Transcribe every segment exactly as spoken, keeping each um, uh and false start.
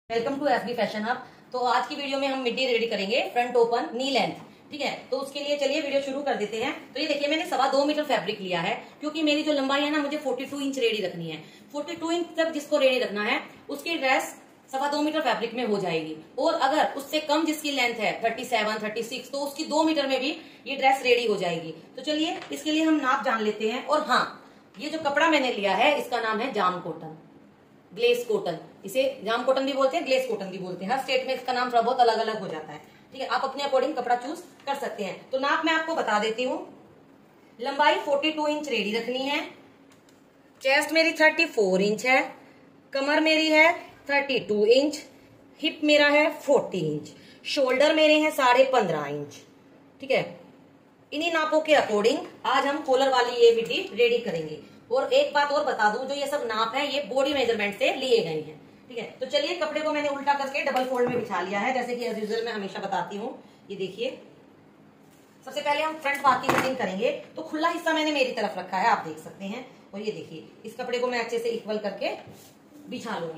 Welcome to SB fashion hub. तो आज की वीडियो में हम मिड्डी रेडी करेंगे फ्रंट ओपन नी लेंथ। ठीक है, तो उसके लिए चलिए वीडियो शुरू कर देते हैं। तो ये देखिए मैंने सवा दो मीटर फैब्रिक लिया है, क्योंकि मेरी जो लंबाई है ना मुझे बयालीस इंच रेडी रखनी है। बयालीस इंच तक जिसको रेडी रखना है उसकी ड्रेस सवा दो मीटर फैब्रिक में हो जाएगी। और अगर उससे कम जिसकी लेंथ है सैंतीस, छत्तीस, तो उसकी दो मीटर में भी ये ड्रेस रेडी हो जाएगी। तो चलिए इसके लिए हम नाप जान लेते हैं। और हाँ, ये जो कपड़ा मैंने लिया है इसका नाम है जाम कॉटन, ग्लेस कॉटन। इसे जाम कॉटन भी बोलते हैं, ग्लेस कॉटन भी बोलते हैं। हर स्टेट में इसका नाम थोड़ा बहुत अलग अलग हो जाता है। ठीक है, आप अपने अकॉर्डिंग कपड़ा चूज कर सकते हैं। तो नाप मैं आपको बता देती हूँ। लंबाई बयालीस इंच रेडी रखनी है। चेस्ट मेरी चौंतीस इंच है। कमर मेरी है बत्तीस इंच। हिप मेरा है चालीस इंच। शोल्डर मेरे हैं साढ़े पंद्रह इंच। ठीक है, इन्हीं नापों के अकॉर्डिंग आज हम कॉलर वाली ये मिड्डी रेडी करेंगे। और एक बात और बता दूं, जो ये सब नाप है ये बॉडी मेजरमेंट से लिए गए हैं। ठीक है, तो चलिए कपड़े को मैंने उल्टा करके डबल फोल्ड में बिछा लिया है, जैसे कि एज यूजुअल मैं हमेशा बताती हूँ। ये देखिए, सबसे पहले हम फ्रंट पार्ट की कटिंग करेंगे। तो खुला हिस्सा मैंने मेरी तरफ रखा है, आप देख सकते हैं। और ये देखिए, इस कपड़े को मैं अच्छे से इक्वल करके बिछा लूंगी।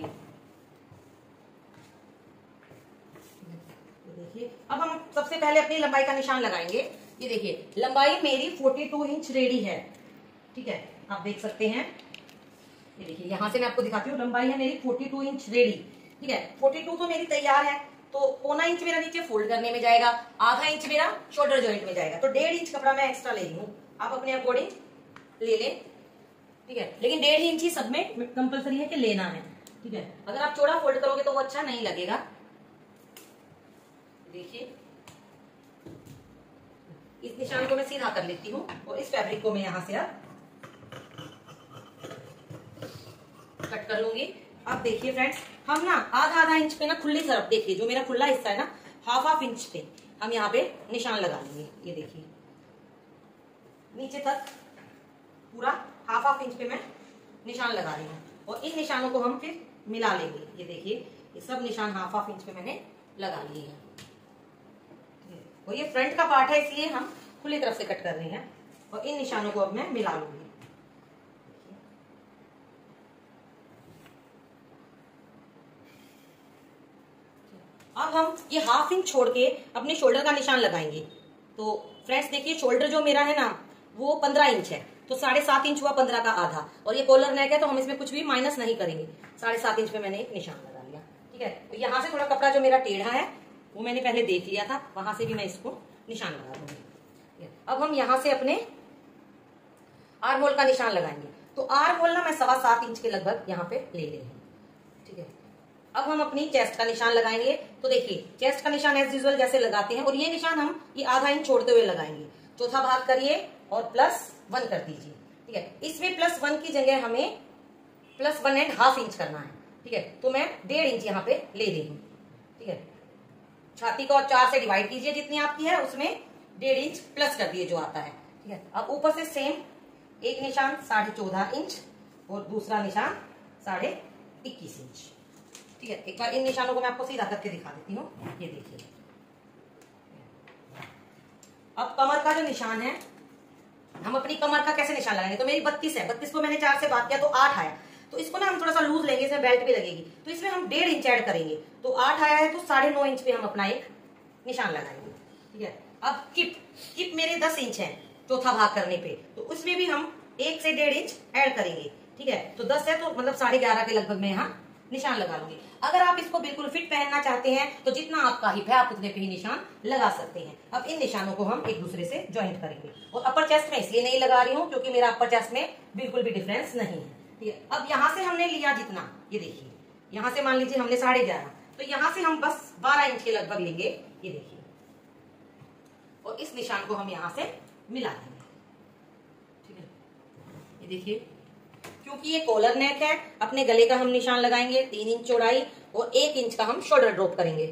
देखिए, अब हम सबसे पहले अपनी लंबाई का निशान लगाएंगे। ये देखिए, लंबाई मेरी बयालीस इंच रेडी है। ठीक है, आप देख सकते हैं। ये देखिए, यहां से मैं आपको दिखाती हूँ। लंबाई है मेरी बयालीस इंच रेडी। ठीक है, बयालीस तो मेरी तैयार है। तो पौना इंच मेरा नीचे फोल्ड करने में जाएगा, आधा इंच मेरा शोल्डर जॉइंट में जाएगा। तो डेढ़ इंच कपड़ा मैं एक्स्ट्रा ले रही हूँ, आप अपने अकॉर्डिंग ले लें। ठीक है, लेकिन डेढ़ इंच ही सब में कंपलसरी है कि लेना है। ठीक है, अगर आप चौड़ा फोल्ड करोगे तो वो अच्छा नहीं लगेगा। देखिए, इस निशान को मैं सीधा कर लेती हूँ और इस फैब्रिक को मैं यहां से अब कट कर लूंगी। अब देखिए फ्रेंड्स, हम ना आधा आधा इंच पे ना खुली तरफ, देखिए जो मेरा खुला हिस्सा है ना, हाफ हाफ इंच पे हम यहाँ पे निशान लगा लेंगे। ये देखिए, नीचे तक पूरा हाफ हाफ इंच पे मैं निशान लगा रही हूँ। और इन निशानों को हम फिर मिला लेंगे। ये देखिए, ये सब निशान हाफ हाफ इंच पे मैंने लगा लिए हैं। और ये फ्रंट का पार्ट है, इसलिए हम खुली तरफ से कट कर रहे हैं। और इन निशानों को अब मैं मिला लूंगी। अब हम ये हाफ इंच छोड़ के अपने शोल्डर का निशान लगाएंगे। तो फ्रेंड्स देखिए, शोल्डर जो मेरा है ना वो पंद्रह इंच है। तो साढ़े सात इंच हुआ पंद्रह का आधा। और ये कॉलर नेक है, तो हम इसमें कुछ भी माइनस नहीं करेंगे। साढ़े सात इंच पे मैंने एक निशान लगा लिया। ठीक है, तो यहाँ से थोड़ा कपड़ा जो मेरा टेढ़ा है वो मैंने पहले देख लिया था, वहां से भी मैं इसको निशान लगा दूंगी। अब हम यहाँ से अपने आर्म होल का निशान लगाएंगे। तो आर्म होल ना मैं सवा सात इंच के लगभग यहाँ पे ले रही हूँ। ठीक है, अब हम अपनी चेस्ट का निशान लगाएंगे। तो देखिए, चेस्ट का निशान एज यूजुअल जैसे लगाते हैं, और ये निशान हम ये आधा इंच छोड़ते हुए लगाएंगे। चौथा भाग करिए और प्लस वन कर दीजिए। ठीक है, इसमें प्लस वन की जगह हमें plus one and half inch करना है। ठीक है, तो मैं डेढ़ इंच यहाँ पे ले रही हूँ। ठीक है, छाती को चार से डिवाइड कीजिए, जितनी आपकी है उसमें डेढ़ इंच प्लस कर दिए जो आता है। ठीक है, अब ऊपर से सेम एक निशान साढ़े चौदह इंच और दूसरा निशान साढ़े इक्कीस इंच। ठीक है, एक बार इन निशानों को मैं आपको सीधा करके दिखा देती हूँ। ये देखिए, अब कमर का जो निशान है, हम अपनी कमर का कैसे निशान लगाएंगे। तो मेरी बत्तीस है, बत्तीस को मैंने चार से भाग किया तो आठ आया। तो इसको ना हम थोड़ा सा लूज लेंगे, इसमें बेल्ट भी लगेगी। तो इसमें हम डेढ़ इंच ऐड करेंगे। तो आठ आया है, तो साढ़े नौ इंच पे हम अपना एक निशान लगाएंगे। ठीक है, अब किप किप मेरे दस इंच है चौथा भाग करने पे, तो उसमें भी हम एक से डेढ़ इंच ऐड करेंगे। ठीक है, तो दस है तो मतलब साढ़े ग्यारह के लगभग मैं यहाँ निशान लगा लूंगी। अगर आप इसको बिल्कुल फिट पहनना चाहते हैं तो जितना आपका हिप है आप उतने पे ही निशान लगा सकते हैं। अब इन निशानों को हम एक दूसरे से ज्वाइंट करेंगे। और अपर चेस्ट में इसलिए नहीं लगा रही हूँ क्योंकि मेरा अपर चेस्ट में बिल्कुल भी डिफरेंस नहीं है। ठीक है, अब यहाँ से हमने लिया जितना, ये देखिए, यहाँ से मान लीजिए हमने साढ़े ग्यारह, तो यहाँ से हम बस बारह इंच के लगभग लेंगे। ये देखिए, और इस निशान को हम यहाँ से मिला देंगे। ठीक है, ये देखिए, क्योंकि ये कॉलर नेक है, अपने गले का हम निशान लगाएंगे तीन इंच चौड़ाई और एक इंच का हम शोल्डर ड्रॉप करेंगे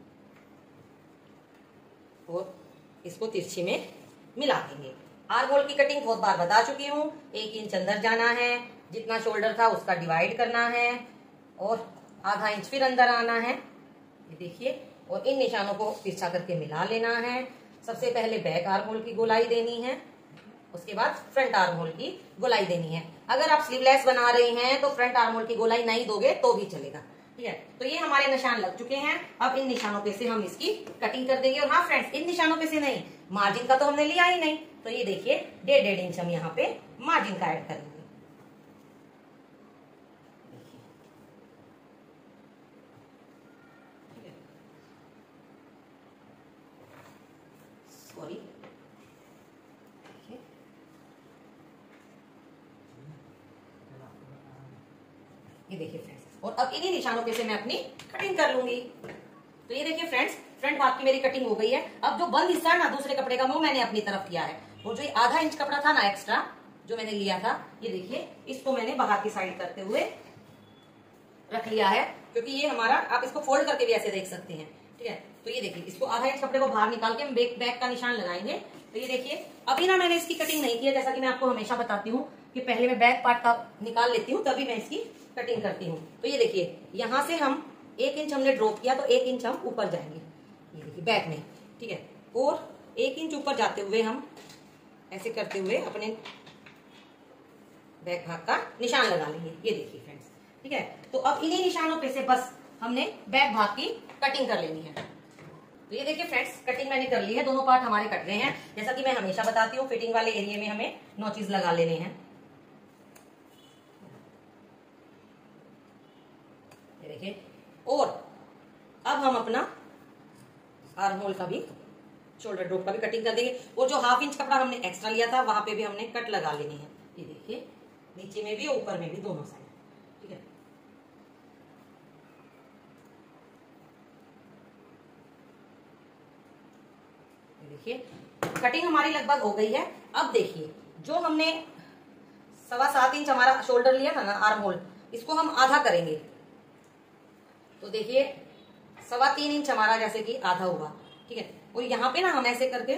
और इसको तिरछी में मिला देंगे। आर्म होल की कटिंग बहुत बार बता चुकी हूँ। एक इंच अंदर जाना है, जितना शोल्डर था उसका डिवाइड करना है और आधा इंच फिर अंदर आना है। ये देखिए, और इन निशानों को तिरछा करके मिला लेना है। सबसे पहले बैक आर्म होल की गोलाई देनी है, उसके बाद फ्रंट आर्म होल की गोलाई देनी है। अगर आप स्लीवलेस बना रही हैं तो फ्रंट आर्म होल की गोलाई नहीं दोगे तो भी चलेगा। ठीक है। तो ये हमारे निशान लग चुके हैं। अब इन निशानों पे से हम इसकी कटिंग कर देंगे। और हाँ फ्रेंड्स, इन निशानों पे से नहीं, मार्जिन का तो हमने लिया ही नहीं, तो ये देखिए डेढ़ डेढ़ इंच हम यहाँ पे मार्जिन का ऐड करेंगे। सॉरी, ये देखिए फ्रेंड्स, और अब इन्हीं निशानों पे से मैं अपनी कटिंग कर लूंगी। तो ये देखिए फ्रेंड्स, फ्रंट भाग की मेरी कटिंग हो गई है। अब जो बंद हिस्सा है ना दूसरे कपड़े का, वो मैंने अपनी तरफ किया है। वो जो आधा इंच कपड़ा था ना एक्स्ट्रा जो मैंने लिया था, ये देखिए इसको मैंने बाहर की साइड करते हुए रख लिया है, क्योंकि ये हमारा, आप इसको फोल्ड करके भी ऐसे देख सकते हैं। ठीक है, तो ये देखिए इसको आधा इंच कपड़े को बाहर निकाल के हम बैक बैक का निशान लगाएंगे। तो ये देखिए अभी ना मैंने इसकी कटिंग नहीं की है, जैसा कि मैं आपको हमेशा बताती हूँ कि पहले मैं बैक पार्ट का निकाल लेती हूँ, तभी मैं इसकी कटिंग करती हूँ। तो ये देखिए यहाँ से हम एक इंच हमने ड्रॉप किया, तो एक इंच हम ऊपर जाएंगे, ये देखिए बैक में। ठीक है, और एक इंच ऊपर जाते हुए हम ऐसे करते हुए अपने बैक भाग का निशान लगा लेंगे। ये देखिए फ्रेंड्स, ठीक है। तो अब इन्हीं निशानों पे से बस हमने बैक भाग की कटिंग कर लेनी है। तो ये देखिए फ्रेंड्स, कटिंग मैंने कर ली है, दोनों पार्ट हमारे कट गए हैं। जैसा कि मैं हमेशा बताती हूँ, फिटिंग वाले एरिया में हमें नॉचेस लगा लेने हैं। ये देखिए, और अब हम अपना आर्म होल का भी, शोल्डर ड्रॉप का भी कटिंग कर देंगे। और जो हाफ इंच कपड़ा हमने एक्स्ट्रा लिया था वहां पे भी हमने कट लगा लेनी है। ये देखिए नीचे में भी ऊपर में भी, दोनों साइड। ठीक है, ये देखिए कटिंग हमारी लगभग हो गई है। अब देखिए जो हमने सवा सात इंच हमारा शोल्डर लिया था ना आर्म होल, इसको हम आधा करेंगे। तो देखिए सवा तीन इंच हमारा जैसे कि आधा हुआ। ठीक है, और यहाँ पे ना हम ऐसे करके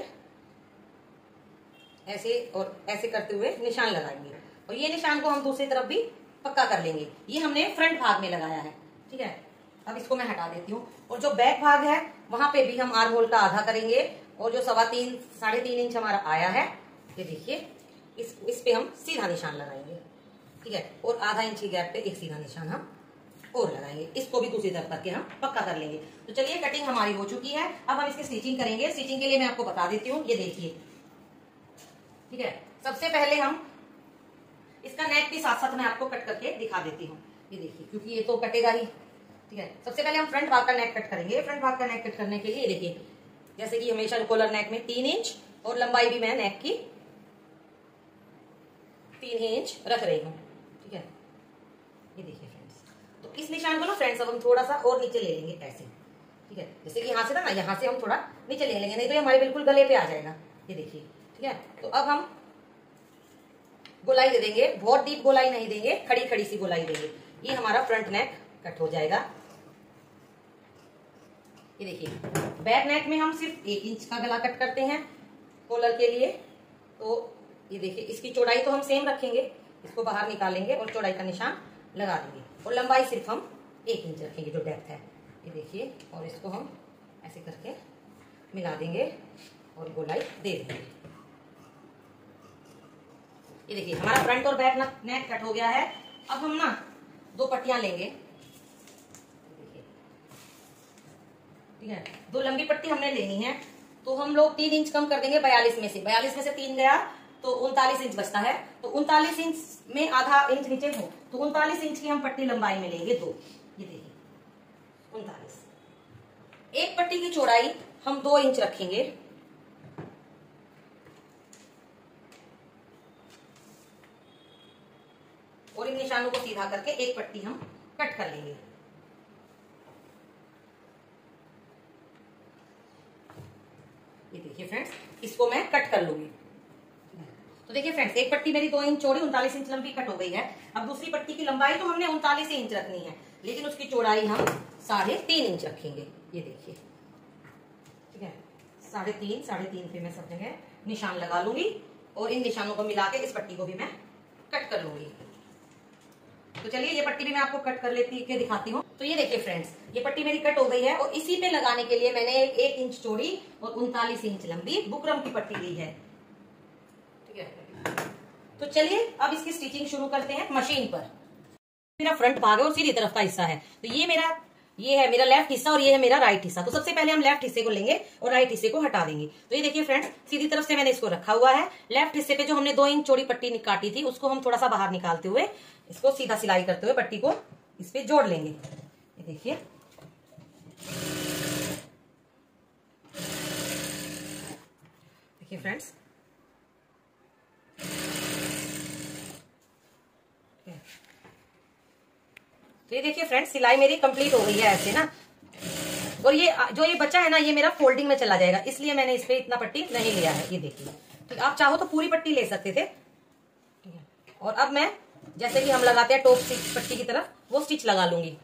ऐसे और ऐसे करते हुए निशान लगाएंगे, और ये निशान को हम दूसरी तरफ भी पक्का कर लेंगे। ये हमने फ्रंट भाग में लगाया है। ठीक है, अब इसको मैं हटा देती हूँ। और जो बैक भाग है वहां पे भी हम आर्म होल का आधा करेंगे, और जो सवा तीन साढ़े तीन इंच हमारा आया है, ये देखिए इस इस पे हम सीधा निशान लगाएंगे। ठीक है, और आधा इंच की गैप पे एक सीधा निशान हम और लगाएंगे। इसको भी दूसरी तरफ करके हम पक्का कर लेंगे। तो चलिए कटिंग हमारी हो चुकी है। अब हम इसकी स्टिचिंग करेंगे। स्टिचिंग के लिए मैं आपको बता देती हूँ, ये देखिए। ठीक है, सबसे पहले हम इसका नेक भी साथ साथ मैं आपको कट करके दिखा देती हूँ। ये देखिए, क्योंकि ये तो कटेगा ही। ठीक है, सबसे पहले हम फ्रंट भाग का नेक कट करेंगे। फ्रंट भाग का नेक कट करने के लिए देखिए, जैसे कि हमेशा कॉलर नेक में तीन इंच और लंबाई भी मैं नेक की तीन इंच रख रही हूँ। ठीक है, ये देखिए फ्रेंड्स, तो इस निशान को ना फ्रेंड्स अब हम थोड़ा सा और नीचे ले लेंगे ऐसे। ठीक है, जैसे कि यहाँ से था ना, यहाँ से हम थोड़ा नीचे ले लेंगे, नहीं तो ये हमारे बिल्कुल गले पे आ जाएगा। ये देखिए, ठीक है। तो अब हम गोलाई दे देंगे, बहुत डीप गोलाई नहीं देंगे, खड़ी खड़ी सी गोलाई देंगे। ये हमारा फ्रंट नेक कट हो जाएगा। ये देखिए, बैक नेक में हम सिर्फ एक इंच का गला कट करते हैं कॉलर के लिए। तो ये देखिए, इसकी चौड़ाई तो हम सेम रखेंगे, इसको बाहर निकालेंगे और चौड़ाई का निशान लगा देंगे, और लंबाई सिर्फ हम एक इंच रखेंगे जो डेप्थ है। ये देखिए, और इसको हम ऐसे करके मिला देंगे और गोलाई दे देंगे। ये देखिए, हमारा फ्रंट और बैक नेक कट हो गया है। अब हम ना दो पट्टियां लेंगे। ठीक है, दो लंबी पट्टी हमने लेनी है। तो हम लोग तीन इंच कम कर देंगे बयालीस में से। बयालीस में से तीन गया तो उनतालीस इंच बचता है। तो उनतालीस इंच में आधा इंच नीचे हो, तो उनतालीस इंच की हम पट्टी लंबाई में लेंगे दो। ये देखिए उनतालीस। एक पट्टी की चौड़ाई हम दो इंच रखेंगे, और इन निशानों को सीधा करके एक पट्टी हम कट कर लेंगे। ये देखिए फ्रेंड्स, इसको मैं कट कर लूंगी। तो देखिए फ्रेंड्स, एक पट्टी मेरी दो इंच चौड़ी उनतालीस इंच लंबी कट हो गई है। अब दूसरी पट्टी की लंबाई तो हमने उनतालीस इंच रखनी है, लेकिन उसकी चौड़ाई हम साढ़े तीन इंच रखेंगे। ये देखिए, ठीक है, साढ़े तीन साढ़े तीन पे मैं सब जगह निशान लगा लूंगी, और इन निशानों को मिला के इस पट्टी को भी मैं कट कर लूंगी। तो चलिए ये पट्टी भी मैं आपको कट कर लेती के दिखाती हूँ। तो ये देखिए फ्रेंड्स, ये पट्टी मेरी कट हो गई है, और इसी पे लगाने के लिए मैंने एक इंच चौड़ी और उनतालीस इंच लंबी बुकरम की पट्टी ली है। ठीक है, तो चलिए अब इसकी स्टिचिंग शुरू करते हैं मशीन पर। मेरा फ्रंट भाग है और सीधी तरफ का हिस्सा है। तो ये मेरा ये है मेरा लेफ्ट हिस्सा और ये है मेरा राइट हिस्सा। तो सबसे पहले हम लेफ्ट हिस्से को लेंगे और राइट हिस्से को हटा देंगे। तो ये देखिए फ्रेंड्स, सीधी तरफ से मैंने इसको रखा हुआ है। लेफ्ट हिस्से पे जो हमने दो इंच चौड़ी पट्टी काटी थी उसको हम थोड़ा सा बाहर निकालते हुए इसको सीधा सिलाई करते हुए पट्टी को इस पे जोड़ लेंगे। ये देखिए, देखिए फ्रेंड्स, तो ये देखिए फ्रेंड्स, सिलाई मेरी कंप्लीट हो गई है ऐसे ना। और ये जो ये बचा है ना, ये मेरा फोल्डिंग में चला जाएगा, इसलिए मैंने इस पे इतना पट्टी नहीं लिया है। ये देखिए, ठीक, आप चाहो तो पूरी पट्टी ले सकते थे। और अब मैं जैसे कि हम लगाते हैं टॉप स्टिच पट्टी की तरफ, वो स्टिच लगा लूंगी।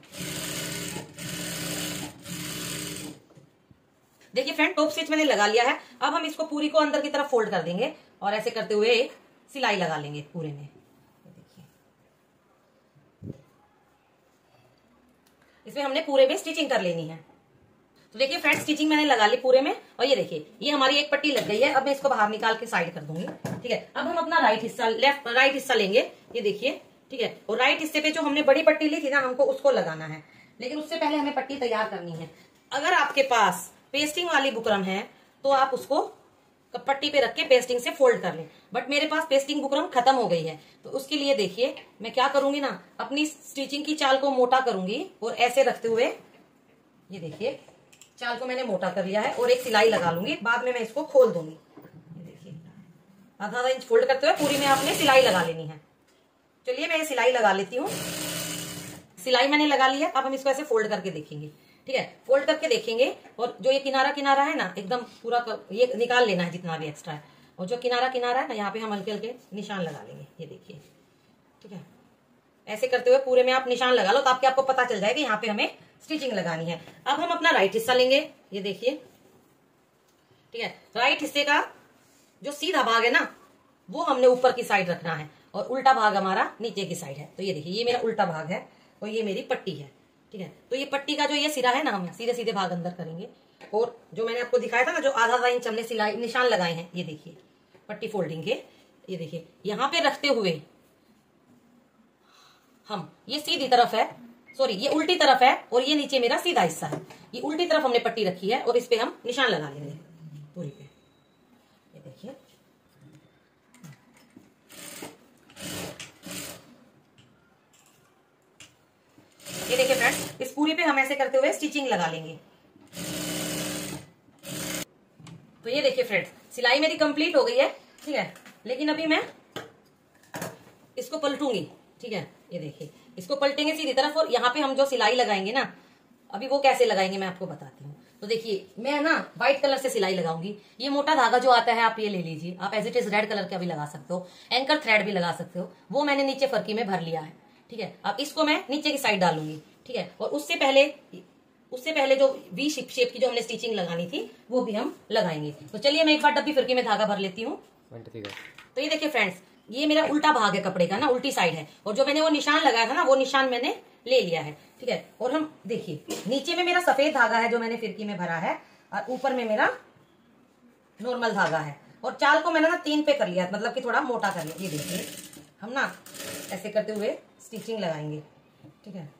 देखिए फ्रेंड, टॉप स्टिच मैंने लगा लिया है। अब हम इसको पूरी को अंदर की तरफ फोल्ड कर देंगे और ऐसे करते हुए एक सिलाई लगा लेंगे पूरे में। देखिए, इसमें हमने पूरे में स्टिचिंग कर लेनी है। तो देखिए फ्रेंड, स्टिचिंग मैंने लगा ली पूरे में। और ये देखिए, ये हमारी एक पट्टी लग गई है। अब मैं इसको बाहर निकाल के साइड कर दूंगी। ठीक है, अब हम अपना राइट हिस्सा लेफ्ट राइट हिस्सा लेंगे। ये देखिए, ठीक है, और राइट हिस्से पे जो हमने बड़ी पट्टी ली थी ना, हमको उसको लगाना है। लेकिन उससे पहले हमें पट्टी तैयार करनी है। अगर आपके पास पेस्टिंग वाली बुकरम है तो आप उसको पट्टी पे रख के पेस्टिंग से फोल्ड कर लें। बट मेरे पास पेस्टिंग बुकरम खत्म हो गई है, तो उसके लिए देखिए मैं क्या करूंगी ना, अपनी स्टिचिंग की चाल को मोटा करूंगी और ऐसे रखते हुए, ये देखिए, चाल को मैंने मोटा कर लिया है और एक सिलाई लगा लूंगी। बाद में मैं इसको खोल दूंगी। ये देखिए, आधा आधा इंच फोल्ड करते हुए पूरी में आपने सिलाई लगा लेनी है। चलिए मैं ये सिलाई लगा लेती हूँ। सिलाई मैंने लगा ली है। अब हम इसको ऐसे फोल्ड करके देखेंगे। ठीक है, फोल्ड करके देखेंगे और जो ये किनारा किनारा है ना, एकदम पूरा कर, ये निकाल लेना है जितना भी एक्स्ट्रा है। और जो किनारा किनारा है ना, यहाँ पे हम हल्के हल्के निशान लगा लेंगे। ये देखिए, ठीक है, ऐसे करते हुए पूरे में आप निशान लगा लो, तो आपके आपको पता चल जाएगा यहाँ पे हमें स्टिचिंग लगानी है। अब हम अपना राइट हिस्सा लेंगे। ये देखिए, ठीक है, राइट हिस्से का जो सीधा भाग है ना, वो हमने ऊपर की साइड रखना है और उल्टा भाग हमारा नीचे की साइड है। तो ये देखिए, ये मेरा उल्टा भाग है और ये मेरी पट्टी है। ठीक है, तो ये पट्टी का जो ये सिरा है ना, हम सीधे सीधे भाग अंदर करेंगे। और जो मैंने आपको दिखाया था ना, जो आधा आधा इंच हमने सिलाई निशान लगाए हैं, ये देखिए पट्टी फोल्डिंग के, ये देखिए यहाँ पे रखते हुए हम, ये सीधी तरफ है, सॉरी ये उल्टी तरफ है और ये नीचे मेरा सीधा हिस्सा है। ये उल्टी तरफ हमने पट्टी रखी है और इस पे हम निशान लगा लेंगे पूरी पे। ये देखिए, ये देखिए फ्रेंड्स, इस पूरी पे हम ऐसे करते हुए स्टिचिंग लगा लेंगे। तो ये देखिए फ्रेंड्स, सिलाई मेरी कंप्लीट हो गई है। ठीक है, लेकिन अभी मैं इसको पलटूंगी। ठीक है, ये देखिए, इसको पलटेंगे सीधी तरफ और यहाँ पे हम जो सिलाई लगाएंगे ना, अभी वो कैसे लगाएंगे मैं आपको बताती हूँ। तो देखिए, मैं ना व्हाइट कलर से सिलाई लगाऊंगी। ये मोटा धागा जो आता है आप ये ले लीजिए। आप as it is red colour का भी लगा सकते हो, एंकर थ्रेड भी लगा सकते हो। वो मैंने नीचे फरकी में भर लिया है। ठीक है, अब इसको मैं नीचे की साइड डालूंगी। ठीक है, और उससे पहले उससे पहले जो वी शेप शेप की जो हमने स्टिचिंग लगानी थी वो भी हम लगाएंगे। तो चलिए मैं एक बार डब्बी फिरकी में धागा भर लेती हूँ। तो ये देखिए फ्रेंड्स, ये मेरा उल्टा भाग है कपड़े का ना, उल्टी साइड है। और जो मैंने वो निशान लगाया था ना, वो निशान मैंने ले लिया है। ठीक है, और हम देखिए, नीचे में मेरा सफेद धागा है जो मैंने फिरकी में भरा है और ऊपर में मेरा नॉर्मल धागा है। और चाल को मैंने ना तीन पे कर लिया, मतलब कि थोड़ा मोटा कर लिया। ये देखिए, हम ना ऐसे करते हुए स्टिचिंग लगाएंगे। ठीक है,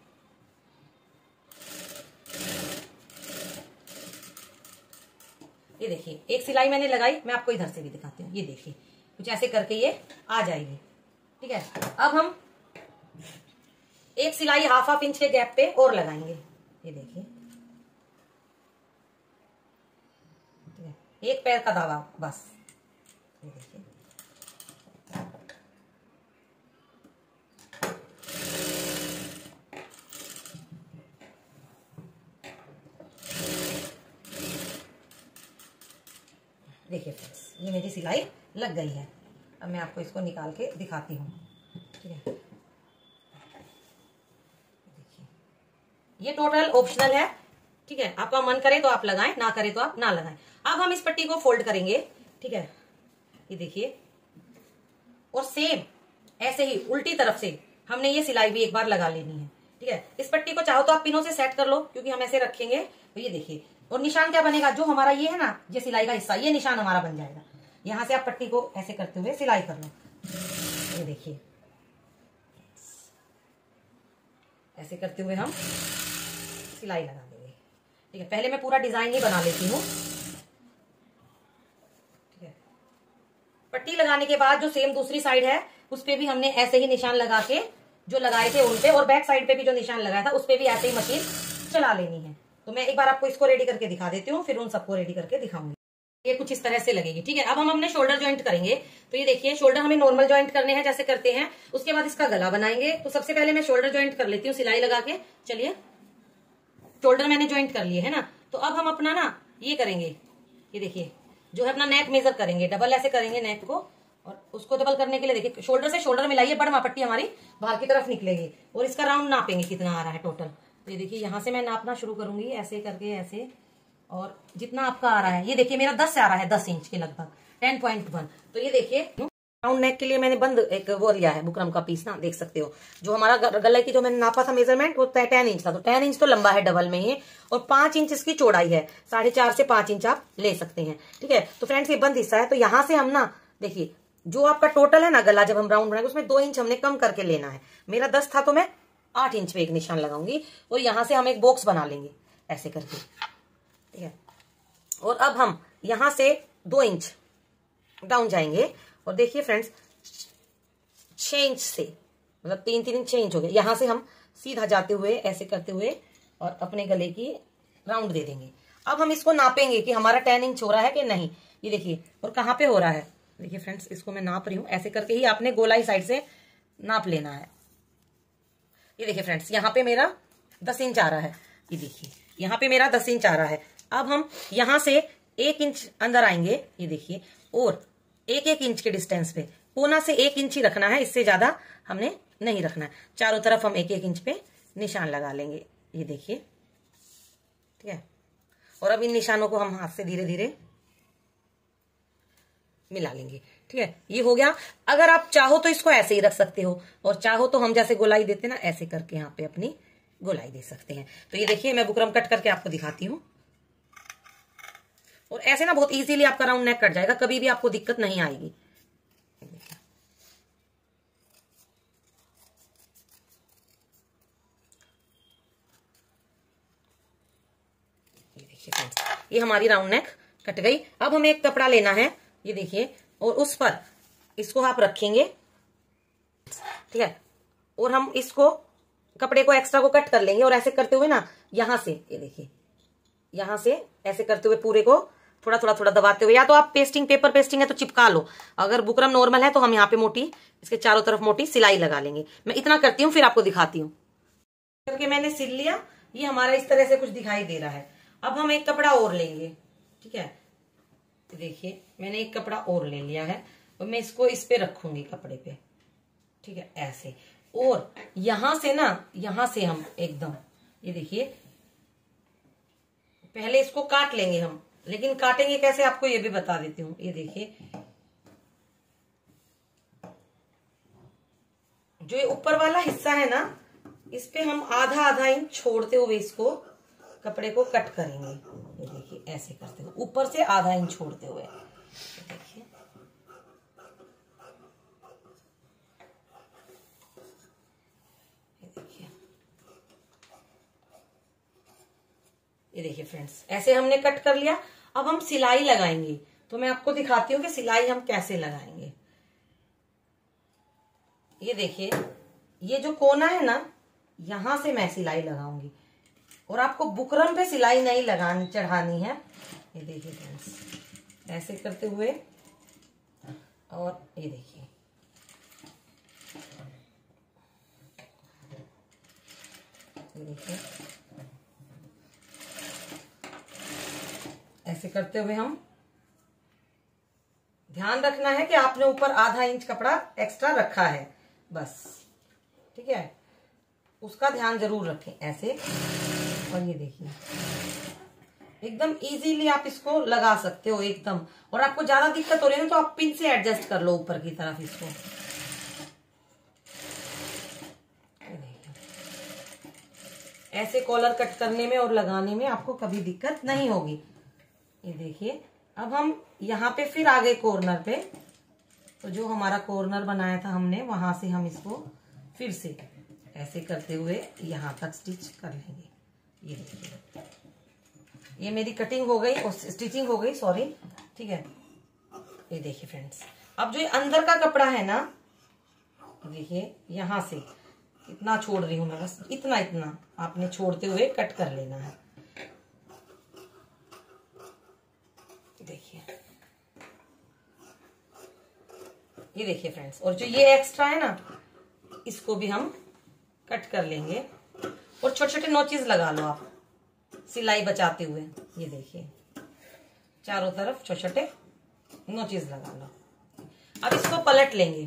ये देखिए, एक सिलाई मैंने लगाई, मैं आपको इधर से भी दिखाती हूँ। ये देखिए, कुछ ऐसे करके ये आ जाएगी। ठीक है, अब हम एक सिलाई हाफ हाफ इंच के गैप पे और लगाएंगे। ये देखिए, ठीक है, एक पैर का धागा बस। ये देखिए, देखिए फ्रेंड्स, ये मेरी सिलाई लग गई है। अब मैं आपको इसको निकाल के दिखाती हूँ। ठीक है, देखिए, ये टोटल ऑप्शनल है। ठीक है, आपका मन करे तो आप लगाएं, ना करे तो आप ना लगाएं। अब हम इस पट्टी को फोल्ड करेंगे। ठीक है, ये देखिए, और सेम ऐसे ही उल्टी तरफ से हमने ये सिलाई भी एक बार लगा लेनी है। ठीक है, इस पट्टी को चाहो तो आप पिनों से सेट कर लो, क्योंकि हम ऐसे रखेंगे। तो ये देखिए, और निशान क्या बनेगा, जो हमारा ये है ना, ये सिलाई का हिस्सा, ये निशान हमारा बन जाएगा। यहां से आप पट्टी को ऐसे करते हुए सिलाई कर लो। ये देखिए, ऐसे करते हुए हम सिलाई लगा देंगे। ठीक है, पहले मैं पूरा डिजाइन ही बना लेती हूँ। ठीक है, पट्टी लगाने के बाद जो सेम दूसरी साइड है उस पे भी हमने ऐसे ही निशान लगा के जो लगाए थे उन पे, और बैक साइड पे भी जो निशान लगाया था उस पे भी ऐसे ही मशीन चला लेनी है। तो मैं एक बार आपको इसको रेडी करके दिखा देती हूँ, फिर उन सबको रेडी करके दिखाऊंगी। ये कुछ इस तरह से लगेगी। ठीक है, अब हम अपने शोल्डर ज्वाइंट करेंगे। तो ये देखिए, शोल्डर हमें नॉर्मल ज्वाइंट करने हैं जैसे करते हैं, उसके बाद इसका गला बनाएंगे। तो सबसे पहले मैं शोल्डर ज्वाइंट कर लेती हूँ सिलाई लगा के। चलिए, शोल्डर मैंने ज्वाइंट कर लिए है ना। तो अब हम अपना ना ये करेंगे, ये देखिए जो है अपना नेक मेजर करेंगे, डबल ऐसे करेंगे नेक को, और उसको डबल करने के लिए देखिए शोल्डर से शोल्डर मिलाइए, बड़ पट्टी हमारी बाहर की तरफ निकलेगी, और इसका राउंड नापेंगे कितना आ रहा है टोटल। तो ये देखिए यहाँ से मैं नापना शुरू करूंगी ऐसे करके ऐसे, और जितना आपका आ रहा है, ये देखिए मेरा दस से आ रहा है, दस इंच के लगभग टेन पॉइंट वन। तो ये देखिए राउंड नेक के लिए मैंने बंद एक वो लिया है बुकरम का पीस ना, देख सकते हो। जो हमारा गले की जो मैंने नापा था मेजरमेंट वो टेन इंच था, तो टेन इंच तो लंबा है डबल में ही, और पांच इंच इसकी चौड़ाई है, साढ़े चार से पांच इंच आप ले सकते हैं। ठीक है, तो फ्रेंड्स ये बंद हिस्सा है। तो यहाँ से हम ना देखिए जो आपका टोटल है ना गला, जब हम राउंड बनाएंगे उसमें दो इंच हमने कम करके लेना है। मेरा दस था तो मैं आठ इंच पे एक निशान लगाऊंगी, और यहाँ से हम एक बॉक्स बना लेंगे ऐसे करके। ठीक है, और अब हम यहाँ से दो इंच डाउन जाएंगे, और देखिए फ्रेंड्स छह इंच से मतलब तीन तीन इंच छह इंच हो गए। यहाँ से हम सीधा जाते हुए ऐसे करते हुए और अपने गले की राउंड दे देंगे। अब हम इसको नापेंगे कि हमारा टेन इंच हो रहा है कि नहीं। ये देखिए, और कहाँ पे हो रहा है, देखिए फ्रेंड्स इसको मैं नाप रही हूँ, ऐसे करके ही आपने गोलाई साइड से नाप लेना है। ये देखिए फ्रेंड्स, यहाँ पे मेरा दस इंच आ रहा है, ये देखिए यहाँ पे मेरा दस इंच आ रहा है। अब हम यहाँ से एक इंच अंदर आएंगे, ये देखिए, और एक एक इंच के डिस्टेंस पे कोना से एक इंच ही रखना है, इससे ज्यादा हमने नहीं रखना है। चारों तरफ हम एक एक इंच पे निशान लगा लेंगे, ये देखिए। ठीक है, और अब इन निशानों को हम हाथ से धीरे धीरे मिला लेंगे। ठीक है, ये हो गया। अगर आप चाहो तो इसको ऐसे ही रख सकते हो, और चाहो तो हम जैसे गोलाई देते ना ऐसे करके यहाँ पे अपनी गोलाई दे सकते हैं। तो ये देखिए मैं बुकरम कट करके आपको दिखाती हूँ, और ऐसे ना बहुत इजीली आपका राउंड नेक कट जाएगा, कभी भी आपको दिक्कत नहीं आएगी। ये देखिए फ्रेंड्स, ये हमारी राउंड नेक कट गई। अब हमें एक कपड़ा लेना है, ये देखिए, और उस पर इसको आप रखेंगे। ठीक है, और हम इसको कपड़े को एक्स्ट्रा को कट कर लेंगे, और ऐसे करते हुए ना यहां से, ये देखिए यहां से ऐसे करते हुए पूरे को थोड़ा थोड़ा थोड़ा दबाते हुए, या तो आप पेस्टिंग पेपर पेस्टिंग है तो चिपका लो, अगर बुकरम नॉर्मल है तो हम यहाँ पे मोटी इसके चारों तरफ मोटी सिलाई लगा लेंगे। मैं इतना करती हूँ फिर आपको दिखाती हूँ। करके मैंने सिल लिया, ये हमारा इस तरह से कुछ दिखाई दे रहा है। अब हम एक कपड़ा और लेंगे। ठीक है, देखिए मैंने एक कपड़ा और ले लिया है, और मैं इसको इस पे रखूंगी कपड़े पे। ठीक है, ऐसे, और यहां से ना यहां से हम एकदम, ये देखिए पहले इसको काट लेंगे हम, लेकिन काटेंगे कैसे आपको ये भी बता देती हूँ। ये देखिए जो ये ऊपर वाला हिस्सा है ना, इस पे हम आधा आधा इंच छोड़ते हुए इसको कपड़े को कट करेंगे। ये देखिए ऐसे करते हुए ऊपर से आधा इंच छोड़ते हुए, देखिए ये देखिए ये देखिए फ्रेंड्स, ऐसे हमने कट कर लिया। अब हम सिलाई लगाएंगे, तो मैं आपको दिखाती हूँ कि सिलाई हम कैसे लगाएंगे। ये देखिए, ये जो कोना है ना, यहां से मैं सिलाई लगाऊंगी, और आपको बुकरम पे सिलाई नहीं लगानी चढ़ानी है। ये देखिए फ्रेंड्स, ऐसे करते हुए, और ये देखिए ये देखिए ऐसे करते हुए हम, ध्यान रखना है कि आपने ऊपर आधा इंच कपड़ा एक्स्ट्रा रखा है बस। ठीक है, उसका ध्यान जरूर रखें ऐसे। और ये देखिए एकदम इजीली आप इसको लगा सकते हो एकदम, और आपको ज्यादा दिक्कत हो रही है तो आप पिन से एडजस्ट कर लो ऊपर की तरफ इसको। ऐसे कॉलर कट करने में और लगाने में आपको कभी दिक्कत नहीं होगी। ये देखिए, अब हम यहाँ पे फिर आगे कॉर्नर पे, तो जो हमारा कॉर्नर बनाया था हमने, वहां से हम इसको फिर से ऐसे करते हुए यहाँ तक स्टिच कर लेंगे। ये देखिए, ये मेरी कटिंग हो गई और स्टिचिंग हो गई, सॉरी, ठीक है। ये देखिए फ्रेंड्स, अब जो ये अंदर का कपड़ा है ना, देखिए यहाँ से इतना छोड़ रही हूं मैं, बस इतना इतना आपने छोड़ते हुए कट कर लेना है। देखिए, ये देखिए फ्रेंड्स, और जो ये एक्स्ट्रा है ना, इसको भी हम कट कर लेंगे। और छोटे छोटे नोचेस लगा लो आप सिलाई बचाते हुए। ये देखिए, चारों तरफ छोटे छोटे नोचेस लगा लो। अब इसको पलट लेंगे।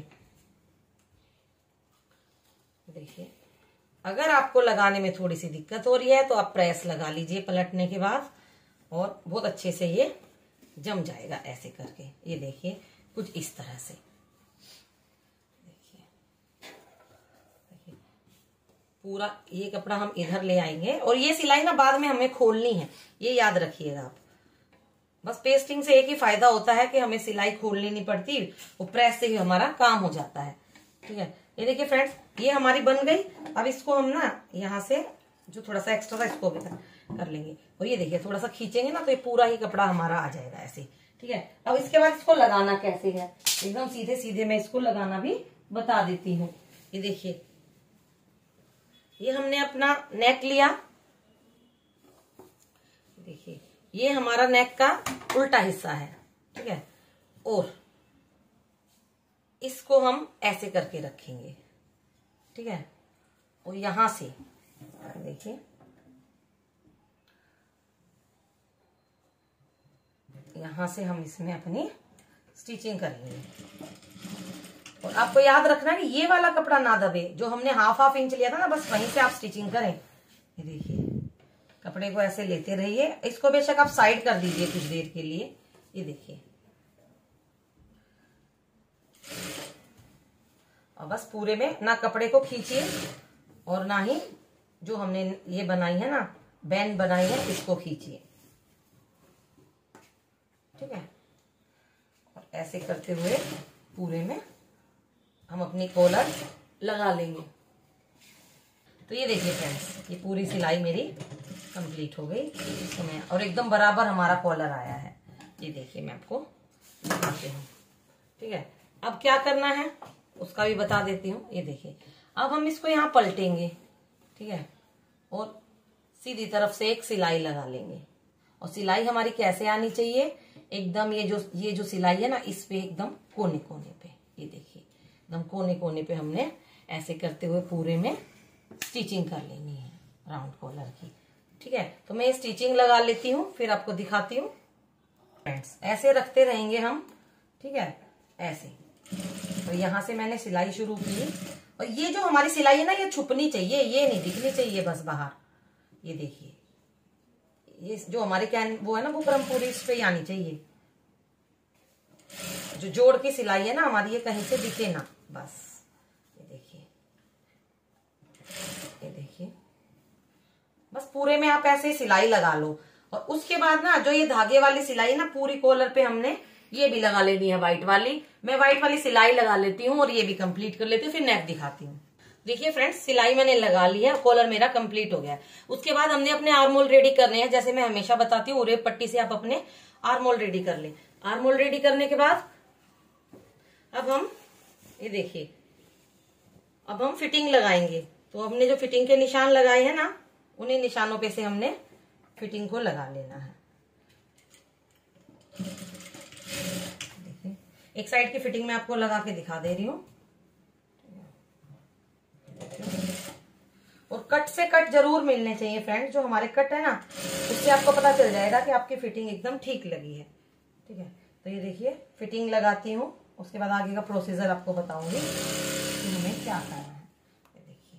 देखिए, अगर आपको लगाने में थोड़ी सी दिक्कत हो रही है तो आप प्रेस लगा लीजिए पलटने के बाद, और बहुत अच्छे से ये जम जाएगा ऐसे करके। ये देखिए, कुछ इस तरह से। देखिए देखिए पूरा ये कपड़ा हम इधर ले आएंगे, और ये सिलाई ना बाद में हमें खोलनी है, ये याद रखिएगा आप। बस पेस्टिंग से एक ही फायदा होता है कि हमें सिलाई खोलनी नहीं पड़ती, वो प्रेस से ही हमारा काम हो जाता है। ठीक है, ये देखिए फ्रेंड्स, ये हमारी बन गई। अब इसको हम ना यहाँ से जो थोड़ा सा एक्स्ट्रा था इसको भी कर लेंगे, और ये देखिए थोड़ा सा खींचेंगे ना तो ये पूरा ही कपड़ा हमारा आ जाएगा ऐसे। ठीक है, अब इसके बाद इसको लगाना कैसे है, एकदम सीधे सीधे मैं इसको लगाना भी बता देती हूँ। ये देखिए, ये हमने अपना नेक लिया। देखिए, ये हमारा नेक का उल्टा हिस्सा है। ठीक है, और इसको हम ऐसे करके रखेंगे। ठीक है, और यहां से देखिए, यहां से हम इसमें अपनी स्टिचिंग करेंगे। और आपको याद रखना है कि ये वाला कपड़ा ना दबे, जो हमने हाफ हाफ इंच लिया था ना, बस वहीं से आप स्टिचिंग करें। ये देखिए, कपड़े को ऐसे लेते रहिए। इसको बेशक आप साइड कर दीजिए कुछ देर के लिए। ये देखिए, और बस पूरे में ना कपड़े को खींचिए और ना ही जो हमने ये बनाई है ना, बैंड बनाई है, इसको खींचिए। ठीक है, और ऐसे करते हुए पूरे में हम अपनी कॉलर लगा लेंगे। तो ये देखिए फ्रेंड्स, ये पूरी सिलाई मेरी कंप्लीट हो गई इसमें, और एकदम बराबर हमारा कॉलर आया है। ये देखिए, मैं आपको दिखाती हूँ। ठीक है, अब क्या करना है उसका भी बता देती हूँ। ये देखिए, अब हम इसको यहाँ पलटेंगे। ठीक है, और सीधी तरफ से एक सिलाई लगा लेंगे। और सिलाई हमारी कैसे आनी चाहिए, एकदम ये जो ये जो सिलाई है ना, इस पे एकदम कोने कोने पे। ये देखिए, एकदम कोने कोने पे हमने ऐसे करते हुए पूरे में स्टिचिंग कर लेनी है राउंड कॉलर की। ठीक है, तो मैं स्टिचिंग लगा लेती हूँ, फिर आपको दिखाती हूँ। फ्रेंड्स, ऐसे रखते रहेंगे हम। ठीक है, ऐसे। तो यहाँ से मैंने सिलाई शुरू की, और ये जो हमारी सिलाई है ना, ये छुपनी चाहिए, ये नहीं दिखनी चाहिए बस बाहर। ये देखिए, ये जो हमारे कैन वो है ना, बुकरम पूरी इस पे आनी चाहिए। जो जोड़ की सिलाई है ना हमारी, ये कहीं से दिखे ना, बस। ये देखिए, ये देखिए, बस पूरे में आप ऐसे सिलाई लगा लो। और उसके बाद ना जो ये धागे वाली सिलाई है ना, पूरी कॉलर पे हमने ये भी लगा लेनी है, व्हाइट वाली। मैं व्हाइट वाली सिलाई लगा लेती हूँ और ये भी कंप्लीट कर लेती हूँ, फिर नेक दिखाती हूँ। देखिए फ्रेंड्स, सिलाई मैंने लगा ली है, कॉलर मेरा कंप्लीट हो गया। उसके बाद हमने अपने आर्मोल रेडी करने हैं। जैसे मैं हमेशा बताती हूँ, उरे पट्टी से आप अपने आर्मोल रेडी कर ले। आर्मोल रेडी करने के बाद अब हम ये देखिए, अब हम फिटिंग लगाएंगे। तो हमने जो फिटिंग के निशान लगाए हैं ना, उन्हीं निशानों पे से हमने फिटिंग को लगा लेना है। देखिए, एक साइड की फिटिंग मैं आपको लगा के दिखा दे रही हूँ। और कट से कट जरूर मिलने चाहिए फ्रेंड्स। जो हमारे कट है ना, उससे आपको पता चल जाएगा कि आपकी फिटिंग एकदम ठीक लगी है। ठीक है, तो ये देखिए, फिटिंग लगाती हूँ, उसके बाद आगे का प्रोसीजर आपको बताऊंगी कि हमें क्या करना है। ये देखिए,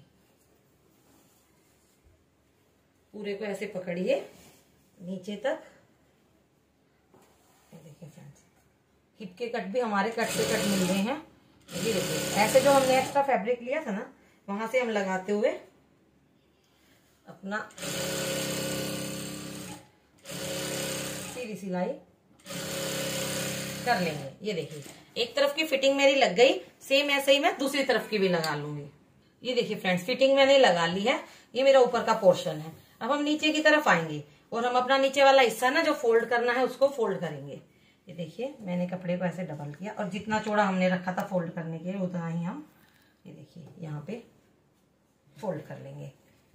पूरे को ऐसे पकड़िए नीचे तक। ये देखिए फ्रेंड्स, हिप के कट भी हमारे कट से कट मिल रहे हैं। ये देखिए, ऐसे जो हमने एक्स्ट्रा फैब्रिक लिया था ना, वहां से हम लगाते हुए अपना सीधी सिलाई कर लेंगे। ये देखिए, एक तरफ की फिटिंग मेरी लग गई, सेम ऐसे ही मैं दूसरी तरफ की भी लगा लूंगी। ये देखिए फ्रेंड्स, फिटिंग मैंने लगा ली है। ये मेरा ऊपर का पोर्शन है। अब हम नीचे की तरफ आएंगे और हम अपना नीचे वाला हिस्सा ना जो फोल्ड करना है उसको फोल्ड करेंगे। ये देखिए मैंने कपड़े को ऐसे डबल किया और जितना चौड़ा हमने रखा था फोल्ड करने के लिए उतना ही हम ये देखिए यहाँ पे फोल्ड कर लेंगे।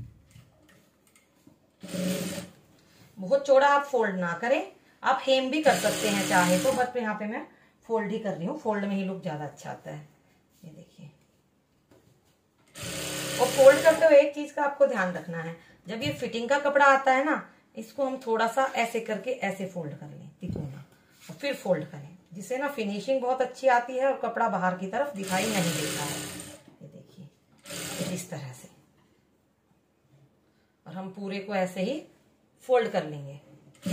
बहुत चौड़ा आप फोल्ड ना करें, आप हेम भी कर सकते हैं चाहे तो, बट यहाँ पे मैं फोल्ड ही कर रही हूँ। फोल्ड में ही लुक ज्यादा अच्छा आता है। ये देखिए, और फोल्ड करते हुए एक चीज का आपको ध्यान रखना है, जब ये फिटिंग का कपड़ा आता है ना, इसको हम थोड़ा सा ऐसे करके ऐसे फोल्ड कर लें तिकोना और फिर फोल्ड करें, जिससे ना फिनिशिंग बहुत अच्छी आती है और कपड़ा बाहर की तरफ दिखाई नहीं देता है। ये देखिए इस तरह से, और हम पूरे को ऐसे ही फोल्ड कर लेंगे।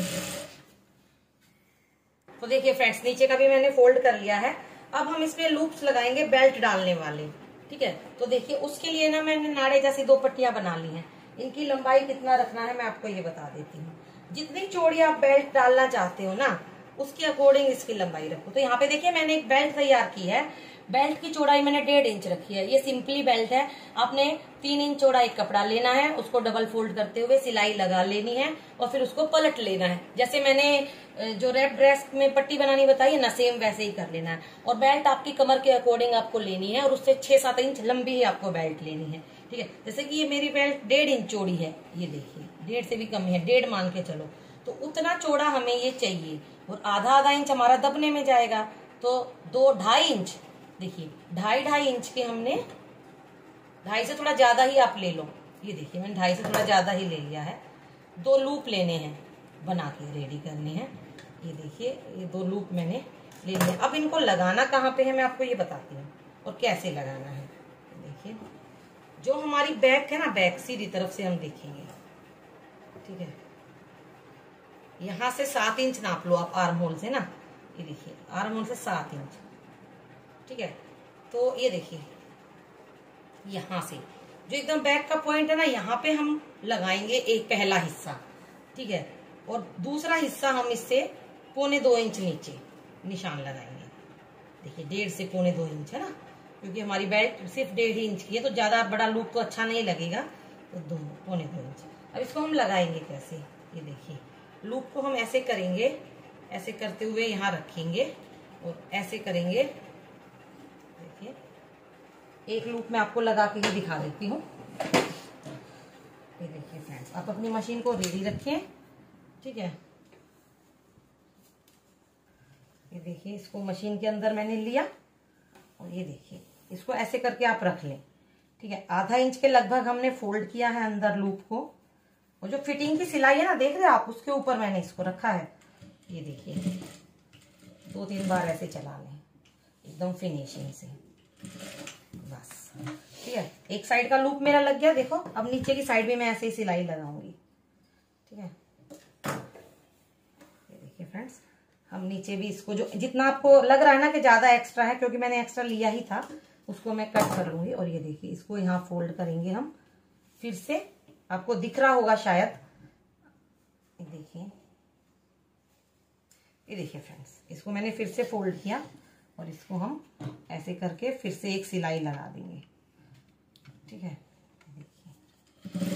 तो देखिए फ्रेंड्स, नीचे का भी मैंने फोल्ड कर लिया है। अब हम इसमें लूप्स लगाएंगे बेल्ट डालने वाले। ठीक है, तो देखिए उसके लिए ना मैंने नाड़े जैसी दो पट्टियां बना ली हैं। इनकी लंबाई कितना रखना है मैं आपको ये बता देती हूँ। जितनी चौड़ी आप बेल्ट डालना चाहते हो ना, उसके अकॉर्डिंग इसकी लंबाई रखो। तो यहाँ पे देखिए मैंने एक बेल्ट तैयार की है। बेल्ट की चौड़ाई मैंने डेढ़ इंच रखी है। ये सिंपली बेल्ट है। आपने तीन इंच चौड़ा एक कपड़ा लेना है, उसको डबल फोल्ड करते हुए सिलाई लगा लेनी है और फिर उसको पलट लेना है। जैसे मैंने जो रेड ड्रेस में पट्टी बनानी बताई है ना, सेम वैसे ही कर लेना है। और बेल्ट आपकी कमर के अकॉर्डिंग आपको लेनी है और उससे छह सात इंच लंबी ही आपको बेल्ट लेनी है। ठीक है, जैसे कि ये मेरी बेल्ट डेढ़ इंच चौड़ी है, ये देखिए डेढ़ से भी कम है, डेढ़ मान के चलो, तो उतना चौड़ा हमें ये चाहिए। और आधा आधा इंच हमारा दबने में जाएगा, तो दो ढाई इंच, देखिए ढाई ढाई इंच के हमने, ढाई से थोड़ा ज्यादा ही आप ले लो। ये देखिए मैंने ढाई से थोड़ा ज्यादा ही ले लिया है। दो लूप लेने हैं, बना के रेडी करने हैं। ये देखिए ये दो लूप मैंने ले लिए। अब इनको लगाना कहाँ पे है मैं आपको ये बताती हूँ और कैसे लगाना है। देखिए जो हमारी बैक है ना, बैक सीधी तरफ से हम देखेंगे। ठीक है, यहाँ से सात इंच नाप लो आप आर्म होल से ना। ये देखिए आर्म होल से सात इंच। ठीक है, तो ये देखिए यहाँ से जो एकदम बैक का पॉइंट है ना, यहाँ पे हम लगाएंगे एक पहला हिस्सा। ठीक है, और दूसरा हिस्सा हम इससे पौने दो इंच नीचे निशान लगाएंगे। देखिए डेढ़ से पौने दो इंच है ना, क्योंकि हमारी बेल्ट सिर्फ डेढ़ ही इंच की है, तो ज्यादा बड़ा लूप तो अच्छा नहीं लगेगा, तो दो पौने दो इंच। अब इसको हम लगाएंगे कैसे, ये देखिए लूप को हम ऐसे करेंगे, ऐसे करते हुए यहाँ रखेंगे और ऐसे करेंगे। देखिए एक लूप मैं आपको लगा के ही दिखा देती हूँ। ये देखिए फ्रेंड्स, आप अपनी मशीन को रेडी रखें। ठीक है, ये देखिए इसको मशीन के अंदर मैंने लिया और ये देखिए इसको ऐसे करके आप रख लें। ठीक है, आधा इंच के लगभग हमने फोल्ड किया है अंदर लूप को, और जो फिटिंग की सिलाई है ना, देख रहे हैं आप, उसके ऊपर मैंने इसको रखा है। ये देखिए दो तीन बार ऐसे चला लें एकदम फिनिशिंग से, बस। ठीक है, एक साइड का लूप मेरा लग गया। देखो अब नीचे की साइड भी मैं ऐसे ही सिलाई लगाऊंगी। ठीक है, ये देखिए फ्रेंड्स, हम नीचे भी इसको जो जितना आपको लग रहा है ना कि ज्यादा एक्स्ट्रा है, क्योंकि मैंने एक्स्ट्रा लिया ही था, उसको मैं कट कर लूंगी। और ये देखिए इसको यहाँ फोल्ड करेंगे हम फिर से, आपको दिख रहा होगा शायद। ये देखिए, ये देखिए फ्रेंड्स, इसको मैंने फिर से फोल्ड किया और इसको हम ऐसे करके फिर से एक सिलाई लगा देंगे। ठीक है, देखिए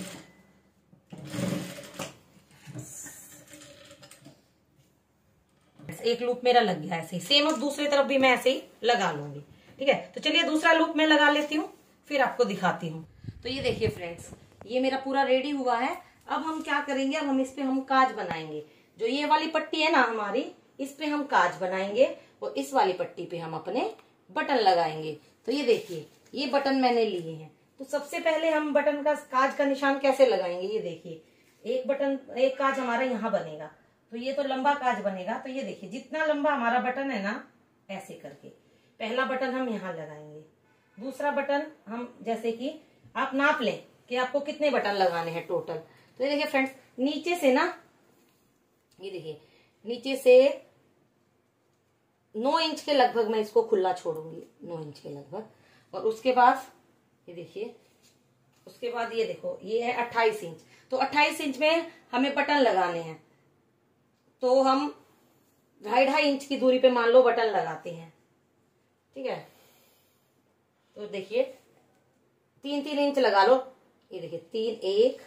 एक लूप मेरा लग गया ऐसे ही। सेम अब दूसरी तरफ भी मैं ऐसे ही लगा लूंगी। ठीक है, तो चलिए दूसरा लूप मैं लगा लेती हूँ, फिर आपको दिखाती हूँ। तो ये देखिए फ्रेंड्स, ये मेरा पूरा रेडी हुआ है। अब हम क्या करेंगे, अब हम इस पे हम काज बनाएंगे। जो ये वाली पट्टी है ना हमारी, इस पे हम काज बनाएंगे और इस वाली पट्टी पे हम अपने बटन लगाएंगे। तो ये देखिए ये बटन मैंने लिए हैं। तो सबसे पहले हम बटन का काज का निशान कैसे लगाएंगे, ये देखिए एक बटन, एक काज हमारा यहाँ बनेगा, तो ये तो लंबा काज बनेगा। तो ये देखिए जितना लंबा हमारा बटन है ना, ऐसे करके पहला बटन हम यहाँ लगाएंगे। दूसरा बटन हम, जैसे कि आप नाप लें कि आपको कितने बटन लगाने हैं टोटल। तो ये देखिए फ्रेंड्स, नीचे से ना, ये देखिए नीचे से नौ इंच के लगभग मैं इसको खुला छोड़ूंगी, नौ इंच के लगभग। और उसके बाद ये देखिए, उसके बाद ये देखो ये है अट्ठाईस इंच। तो अट्ठाईस इंच में हमें बटन लगाने हैं, तो हम ढाई ढाई इंच की दूरी पे मान लो बटन लगाते हैं। ठीक है, तो देखिए तीन तीन इंच लगा लो। ये देखिए तीन, एक,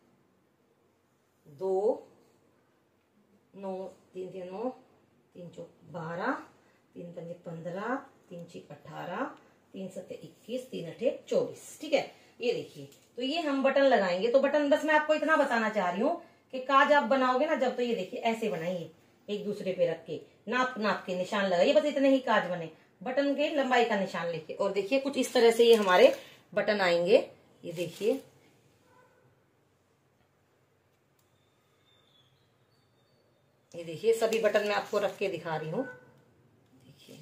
दो, नौ, तीन तीन नौ, तीन चौक बारह, तीन पंजे पंद्रह, तीन छह अठारह, तीन सत्ते इक्कीस, तीन अठे चौबीस। ठीक है, ये देखिए तो ये हम बटन लगाएंगे। तो बटन बस मैं आपको इतना बताना चाह रही हूँ कि काज आप बनाओगे ना जब, तो ये देखिए ऐसे बनाइए, एक दूसरे पे रख के नाप नाप के निशान लगाइए, बस इतने ही काज बने, बटन के लंबाई का निशान लेके। और देखिए कुछ इस तरह से ये हमारे बटन आएंगे। ये देखिए ये देखिए सभी बटन मैं आपको रख के दिखा रही हूँ। देखिए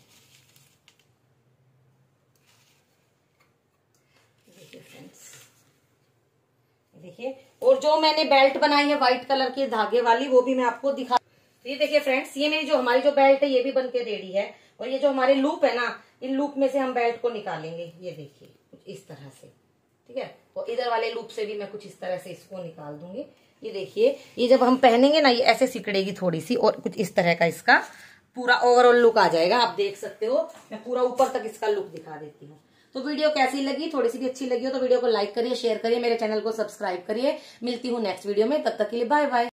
देखिए फ्रेंड्स, देखिए और जो मैंने बेल्ट बनाई है व्हाइट कलर के धागे वाली, वो भी मैं आपको दिखा। तो ये देखिए फ्रेंड्स, ये मेरी जो हमारी जो बेल्ट है ये भी बनके रेडी है। और ये जो हमारे लूप है ना, इन लूप में से हम बेल्ट को निकालेंगे। ये देखिए कुछ इस तरह से, ठीक है। और इधर वाले लूप से भी मैं कुछ इस तरह से इसको निकाल दूंगी। ये देखिए ये जब हम पहनेंगे ना, ये ऐसे सिकड़ेगी थोड़ी सी, और कुछ इस तरह का इसका पूरा ओवरऑल लुक आ जाएगा। आप देख सकते हो, मैं पूरा ऊपर तक इसका लुक दिखा देती हूँ। तो वीडियो कैसी लगी, थोड़ी सी भी अच्छी लगी हो तो वीडियो को लाइक करिए, शेयर करिए, मेरे चैनल को सब्सक्राइब करिए। मिलती हूँ नेक्स्ट वीडियो में, तब तक के लिए बाय बाय।